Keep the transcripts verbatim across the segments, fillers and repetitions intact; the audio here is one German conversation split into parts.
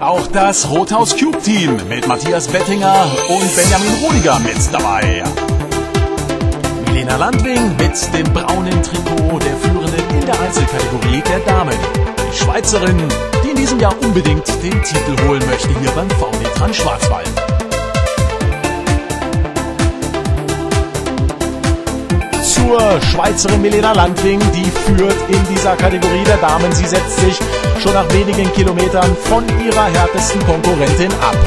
Auch das Rothaus Cube Team mit Matthias Bettinger und Benjamin Rudiger mit dabei. Milena Landwing mit dem braunen Trikot der Führenden in der Einzelkategorie der Damen. Die Schweizerin, die in diesem Jahr unbedingt den Titel holen möchte hier beim V D Trans Schwarzwald. Zur Schweizerin Milena Landwing, die führt in dieser Kategorie der Damen. Sie setzt sich schon nach wenigen Kilometern von ihrer härtesten Konkurrentin ab.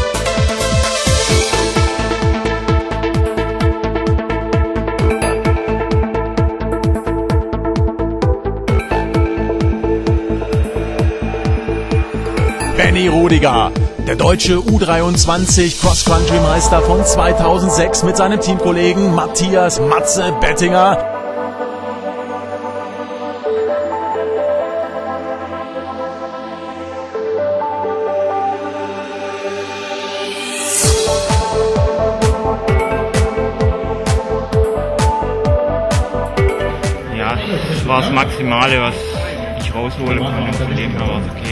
Benny Rudiger, der deutsche U dreiundzwanzig Cross-Country-Meister von zweitausendsechs mit seinem Teamkollegen Matthias Matze Bettinger. Ja, das war das Maximale, was ich rausholen konnte. Von dem her war es okay.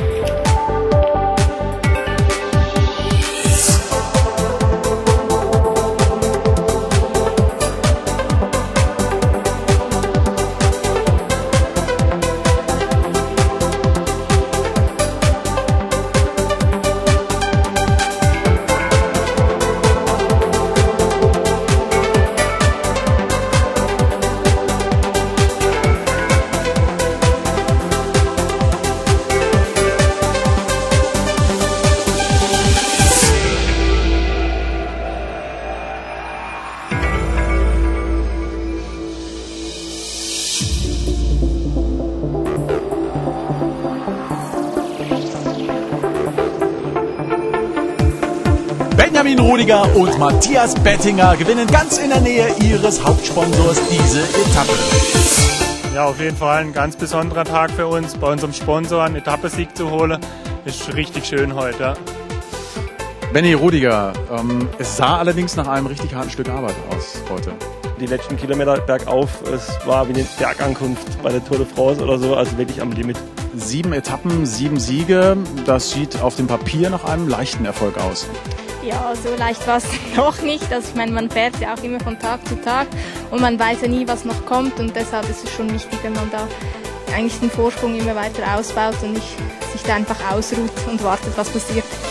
Benjamin Rudiger und Matthias Bettinger gewinnen ganz in der Nähe ihres Hauptsponsors diese Etappe. Ja, auf jeden Fall ein ganz besonderer Tag für uns, bei unserem Sponsor einen Etappensieg zu holen. Ist richtig schön heute. Benny Rudiger, ähm, es sah allerdings nach einem richtig harten Stück Arbeit aus heute. Die letzten Kilometer bergauf, es war wie eine Bergankunft bei der Tour de France oder so, also wirklich am Limit. Sieben Etappen, sieben Siege, das sieht auf dem Papier nach einem leichten Erfolg aus. Ja, so leicht war es noch nicht. Also ich meine, man fährt ja auch immer von Tag zu Tag und man weiß ja nie, was noch kommt und deshalb ist es schon wichtig, wenn man da eigentlich den Vorsprung immer weiter ausbaut und nicht sich da einfach ausruht und wartet, was passiert.